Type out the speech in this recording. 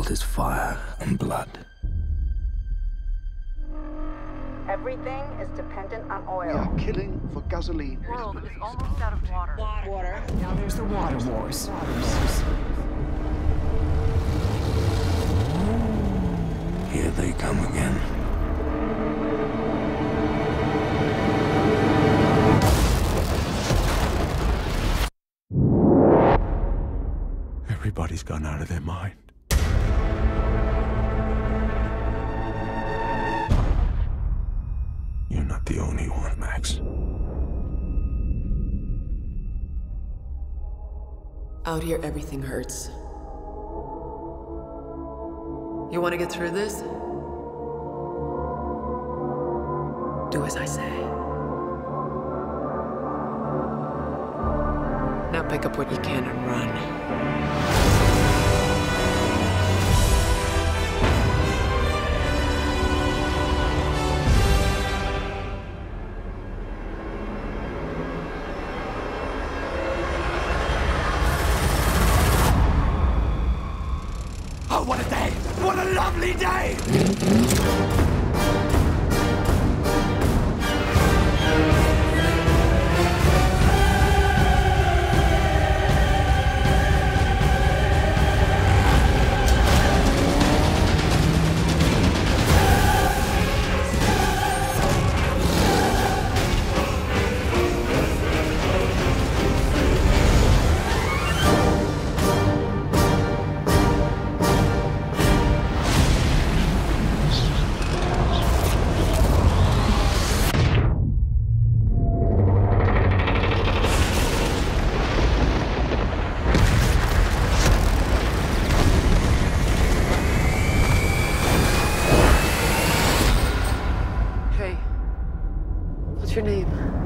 world is fire and blood. Everything is dependent on oil. We are killing for gasoline. The world is almost out of water. Water. Now there's the water wars. Here they come again. Everybody's gone out of their mind. You're not the only one, Max. Out here, everything hurts. You want to get through this? Do as I say. Now pick up what you can and run. Oh, what a day! What a lovely day! Hey, what's your name?